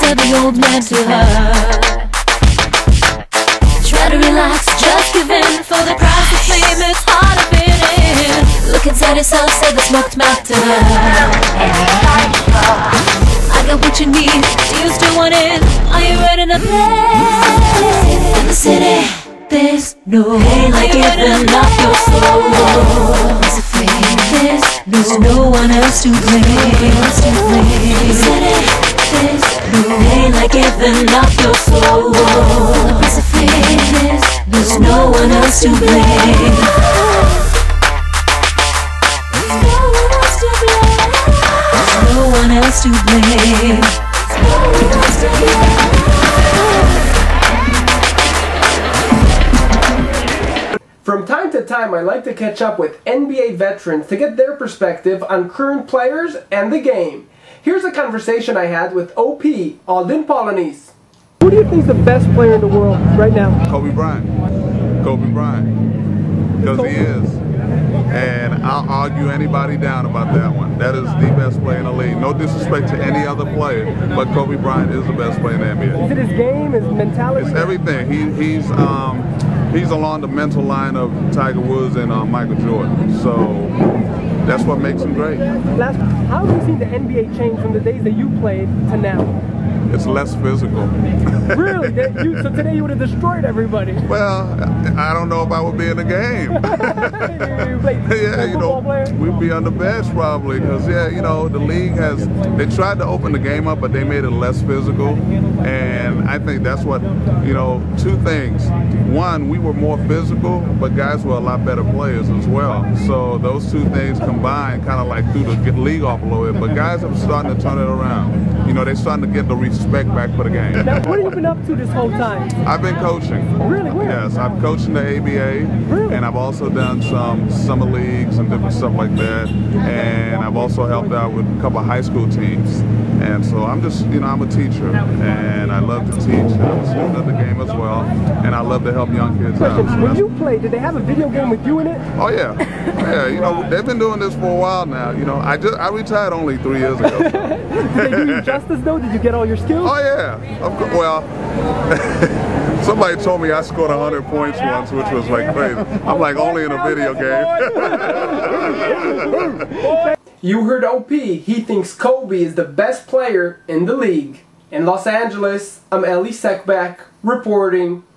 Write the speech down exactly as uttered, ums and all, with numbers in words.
whisper the old man to her. Try to relax, just give in. For the price of fame, it's hard to fit in. Look inside yourself, say the smoked matter. I got what you need, you still want it. Are you ready to play? In the city, there's no like giving up your soul. There's, there's no one else to blame. In the city, there's no like giving up your soul. There's, there's no one else to blame. No one else to blame. From time to time, I like to catch up with N B A veterans to get their perspective on current players and the game. Here's a conversation I had with O P, Alden Polynice. Who do you think is the best player in the world right now? Kobe Bryant. Kobe Bryant. Because he is. And I'll argue anybody down about that one. That is the best player in the league. No disrespect to any other player, but Kobe Bryant is the best player in the N B A. Is it his game, his mentality? It's everything. He, he's um, he's along the mental line of Tiger Woods and uh, Michael Jordan. So that's what makes him great. Last, how have you seen the N B A change from the days that you played to now? It's less physical. Really? That you, so today you would have destroyed everybody. Well, I don't know if I would be in the game. Yeah, you know, we'd be on the bench probably because, yeah, you know, the league has, they tried to open the game up, but they made it less physical. And I think that's what, you know, two things. One, we were more physical, but guys were a lot better players as well. So those two things combined kind of like threw the league off a little bit. But guys are starting to turn it around. You know, they're starting to get the respect back for the game. Now, what have you been up to this whole time? I've been coaching. Really? Where? Yes, I've coached in the A B A. Really? And I've also done some summer leagues and different stuff like that. And I've also helped out with a couple of high school teams. And so I'm just, you know, I'm a teacher. And I love to teach. And I'm a student of the game as well. And I love to help young kids out. So when you played, did they have a video game with you in it? Oh, yeah. Yeah, you know, they've been doing this for a while now. You know, I just I retired only three years ago. So. Did they do you justice, though? Did you get all your skills? Oh, yeah. Of course. Well, somebody told me I scored one hundred points once, which was like crazy. I'm like, only in a video game. You heard O P. He thinks Kobe is the best player in the league. In Los Angeles, I'm Ellie Seckbach reporting